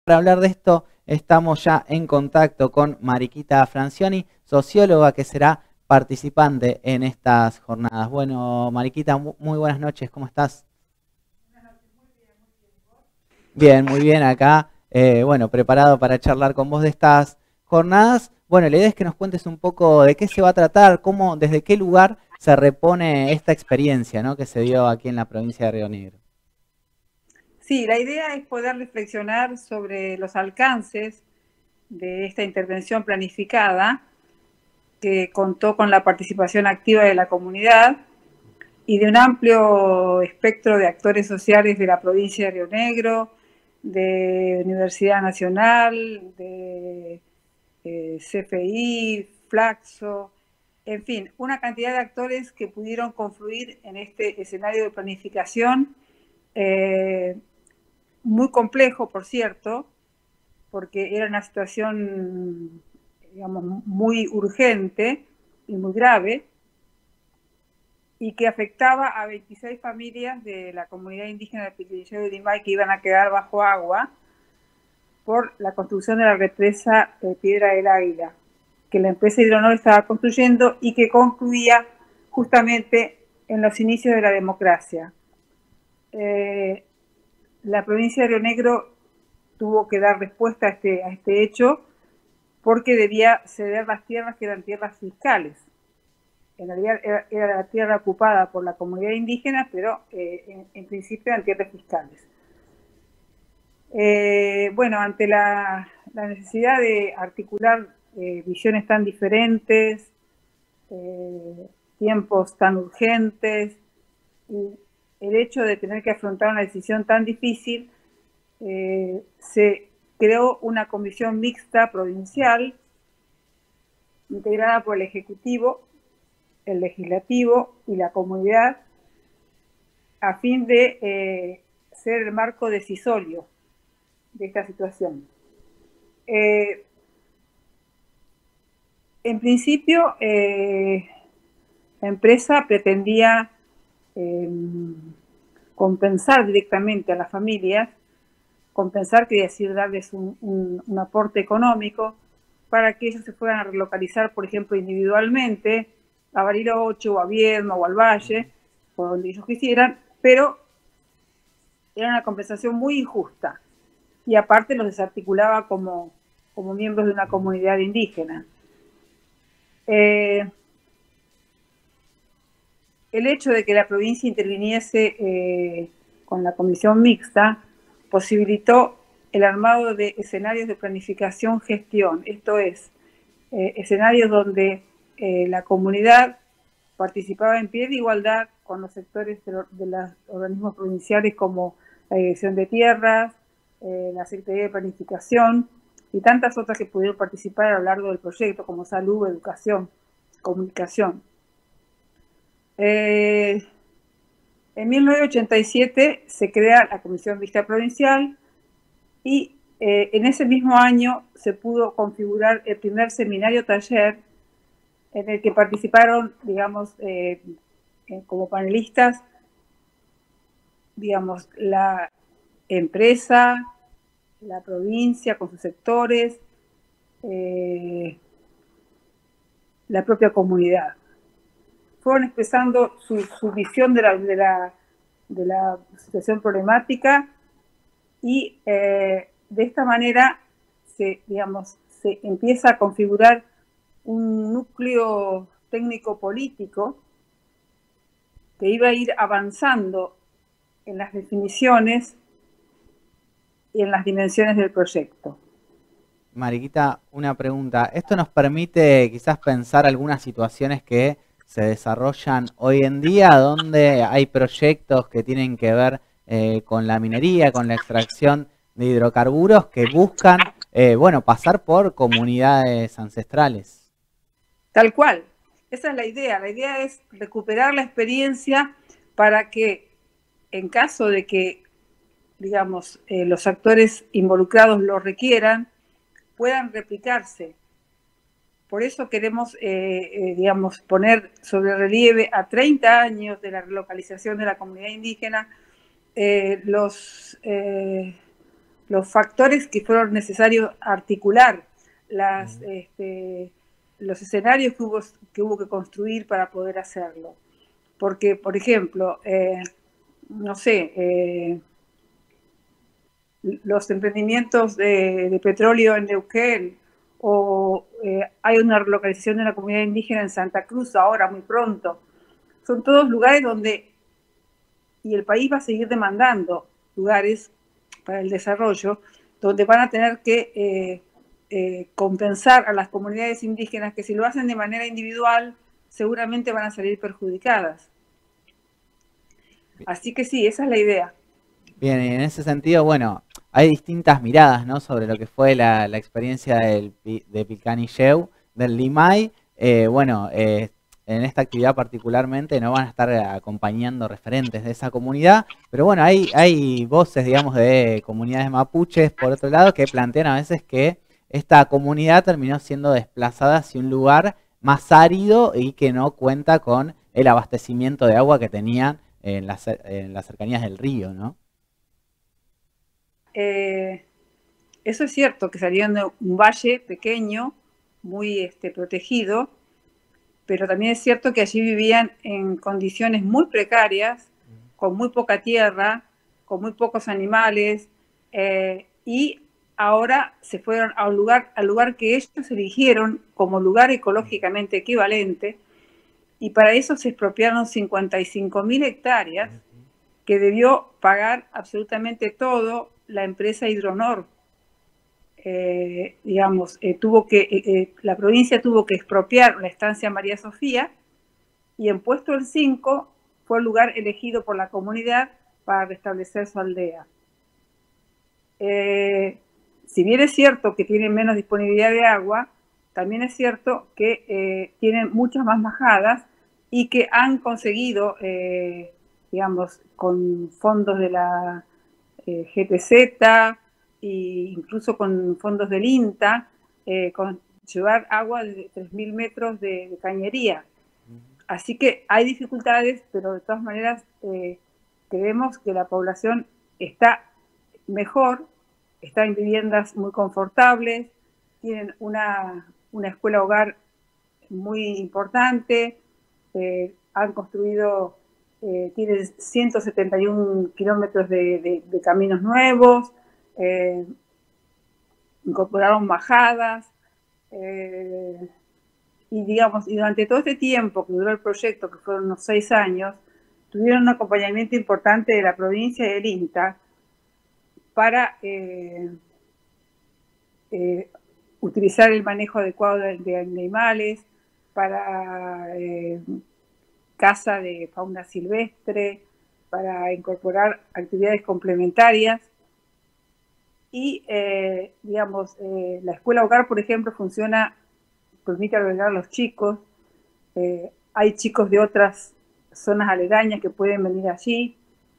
Para hablar de esto, estamos ya en contacto con Mariquita Francioni, socióloga que será participante en estas jornadas. Bueno, Mariquita, muy buenas noches, ¿cómo estás? Bien, muy bien acá. Bueno, preparado para charlar con vos de estas jornadas. Bueno, la idea es que nos cuentes un poco de qué se va a tratar, cómo, desde qué lugar se repone esta experiencia, ¿no?, que se dio aquí en la provincia de Río Negro. Sí, la idea es poder reflexionar sobre los alcances de esta intervención planificada que contó con la participación activa de la comunidad y de un amplio espectro de actores sociales de la provincia de Río Negro, de Universidad Nacional, de CFI, Flaxo, en fin, una cantidad de actores que pudieron confluir en este escenario de planificación muy complejo, por cierto, porque era una situación, digamos, muy urgente y muy grave, y que afectaba a 26 familias de la comunidad indígena de Pilillo de Limay que iban a quedar bajo agua por la construcción de la represa Piedra del Águila, que la empresa Hidronor estaba construyendo y que concluía justamente en los inicios de la democracia. La provincia de Río Negro tuvo que dar respuesta a este hecho porque debía ceder las tierras que eran tierras fiscales. En realidad era la tierra ocupada por la comunidad indígena, pero en principio eran tierras fiscales. Bueno, ante la necesidad de articular visiones tan diferentes, tiempos tan urgentes, y el hecho de tener que afrontar una decisión tan difícil, se creó una comisión mixta provincial integrada por el Ejecutivo, el Legislativo y la comunidad a fin de ser el marco decisorio de esta situación. En principio, la empresa pretendía compensar directamente a las familias, compensar quiere decir darles un aporte económico para que ellos se fueran a relocalizar, por ejemplo, individualmente a Bariloche o a Viedma o al Valle, o donde ellos quisieran, pero era una compensación muy injusta y aparte los desarticulaba como miembros de una comunidad indígena. El hecho de que la provincia interviniese con la comisión mixta posibilitó el armado de escenarios de planificación-gestión, esto es, escenarios donde la comunidad participaba en pie de igualdad con los sectores de los organismos provinciales como la Dirección de Tierras, la Secretaría de Planificación y tantas otras que pudieron participar a lo largo del proyecto como salud, educación, comunicación. En 1987 se crea la Comisión Mixta Provincial y en ese mismo año se pudo configurar el primer seminario taller en el que participaron, digamos, como panelistas, digamos, la empresa, la provincia con sus sectores, la propia comunidad. Fueron expresando su visión de la situación problemática y de esta manera se empieza a configurar un núcleo técnico-político que iba a ir avanzando en las definiciones y en las dimensiones del proyecto. Mariquita, una pregunta. ¿Esto nos permite quizás pensar algunas situaciones que se desarrollan hoy en día, donde hay proyectos que tienen que ver con la minería, con la extracción de hidrocarburos, que buscan, bueno, pasar por comunidades ancestrales? Tal cual. Esa es la idea. La idea es recuperar la experiencia para que, en caso de que, digamos, los actores involucrados lo requieran, puedan replicarse. Por eso queremos, digamos, poner sobre relieve a 30 años de la relocalización de la comunidad indígena los los factores que fueron necesarios articular, los escenarios que hubo que construir para poder hacerlo. Porque, por ejemplo, no sé, los emprendimientos de petróleo en Neuquén, o hay una relocalización de una comunidad indígena en Santa Cruz ahora, muy pronto. Son todos lugares donde, y el país va a seguir demandando lugares para el desarrollo, donde van a tener que compensar a las comunidades indígenas que si lo hacen de manera individual, seguramente van a salir perjudicadas. Así que sí, esa es la idea. Bien, y en ese sentido, bueno, hay distintas miradas, ¿no?, sobre lo que fue la experiencia de Pilcanilleu, del Limay. En esta actividad particularmente no van a estar acompañando referentes de esa comunidad, pero bueno, hay voces, digamos, de comunidades mapuches, por otro lado, que plantean a veces que esta comunidad terminó siendo desplazada hacia un lugar más árido y que no cuenta con el abastecimiento de agua que tenían en las cercanías del río, ¿no? Eso es cierto, que salieron de un valle pequeño, muy protegido, pero también es cierto que allí vivían en condiciones muy precarias, con muy poca tierra, con muy pocos animales, y ahora se fueron al lugar que ellos eligieron como lugar ecológicamente equivalente, y para eso se expropiaron 55.000 hectáreas que debió pagar absolutamente todo la empresa Hidronor. La provincia tuvo que expropiar la estancia María Sofía, y en Puesto el 5 fue el lugar elegido por la comunidad para restablecer su aldea. Si bien es cierto que tienen menos disponibilidad de agua, también es cierto que tienen muchas más majadas y que han conseguido, con fondos de la GTZ e incluso con fondos del INTA, llevar agua de 3.000 metros de cañería. Así que hay dificultades, pero de todas maneras creemos que la población está mejor, está en viviendas muy confortables, tienen una escuela hogar muy importante, han construido, tienen 171 kilómetros de caminos nuevos, incorporaron bajadas, y durante todo este tiempo que duró el proyecto, que fueron unos 6 años, tuvieron un acompañamiento importante de la provincia y del INTA para utilizar el manejo adecuado de animales, para caza de fauna silvestre, para incorporar actividades complementarias. Y, la escuela hogar, por ejemplo, permite albergar a los chicos. Hay chicos de otras zonas aledañas que pueden venir allí.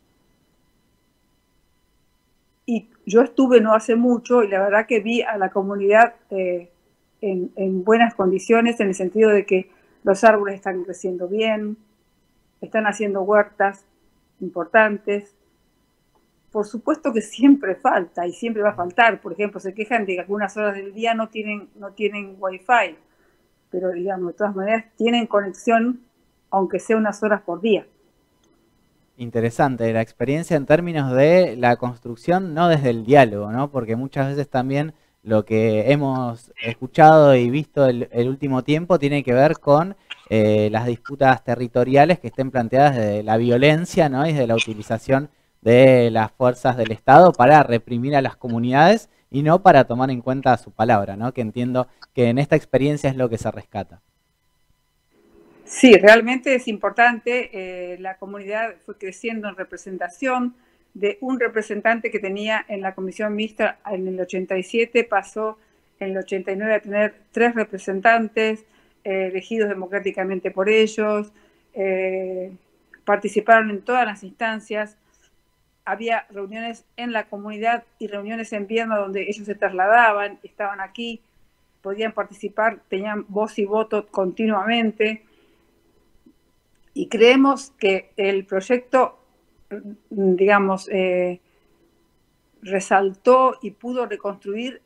Y yo estuve no hace mucho y la verdad que vi a la comunidad en buenas condiciones, en el sentido de que los árboles están creciendo bien, están haciendo huertas importantes. Por supuesto que siempre falta y siempre va a faltar. Por ejemplo, se quejan de que algunas horas del día no tienen Wi-Fi, pero de todas maneras tienen conexión, aunque sea unas horas por día. Interesante la experiencia en términos de la construcción, no desde el diálogo, ¿no? Porque muchas veces también lo que hemos escuchado y visto el último tiempo tiene que ver con las disputas territoriales que estén planteadas desde la violencia, ¿no?, y desde la utilización de las fuerzas del Estado para reprimir a las comunidades y no para tomar en cuenta su palabra, ¿no? Que entiendo que en esta experiencia es lo que se rescata. Sí, realmente es importante. La comunidad fue creciendo en representación. De un representante que tenía en la comisión mixta en el 87, pasó en el 89 a tener 3 representantes elegidos democráticamente por ellos. Participaron en todas las instancias. Había reuniones en la comunidad y reuniones en Viedma donde ellos se trasladaban, estaban aquí, podían participar, tenían voz y voto continuamente. Y creemos que el proyecto, resaltó y pudo reconstruir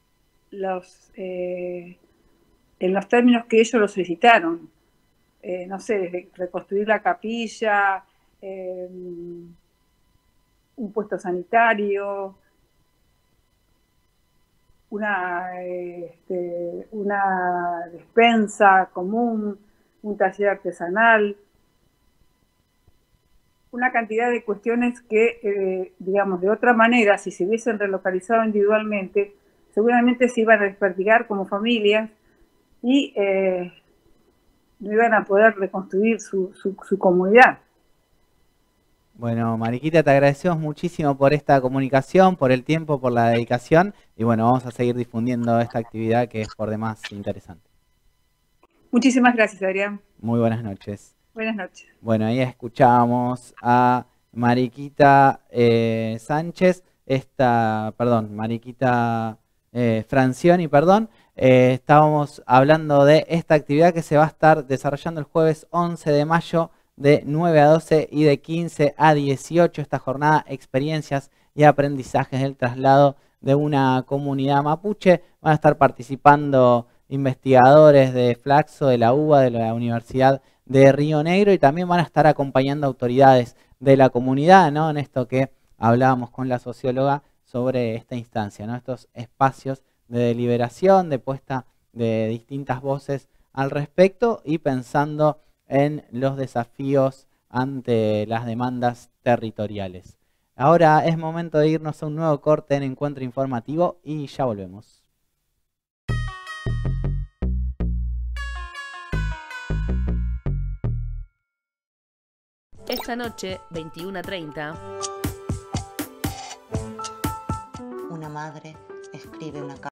en los términos que ellos lo solicitaron. No sé, desde reconstruir la capilla, un puesto sanitario, una despensa común, un taller artesanal, una cantidad de cuestiones que, digamos, de otra manera, si se hubiesen relocalizado individualmente, seguramente se iban a desperdigar como familias y no iban a poder reconstruir su comunidad. Bueno, Mariquita, te agradecemos muchísimo por esta comunicación, por el tiempo, por la dedicación y bueno, vamos a seguir difundiendo esta actividad que es por demás interesante. Muchísimas gracias, Adrián. Muy buenas noches. Buenas noches. Bueno, ahí escuchábamos a Mariquita Sánchez, Mariquita Francioni, perdón. Estábamos hablando de esta actividad que se va a estar desarrollando el jueves 11 de mayo de 9 a 12 y de 15 a 18, esta jornada experiencias y aprendizajes del traslado de una comunidad mapuche. Van a estar participando investigadores de Flaxo, de la UBA, de la Universidad de Río Negro y también van a estar acompañando autoridades de la comunidad, ¿no? En esto que hablábamos con la socióloga sobre esta instancia, ¿no? Estos espacios de deliberación, de puesta de distintas voces al respecto y pensando en los desafíos ante las demandas territoriales. Ahora es momento de irnos a un nuevo corte en Encuentro Informativo y ya volvemos. Esta noche, 21:30. Una madre escribe una carta.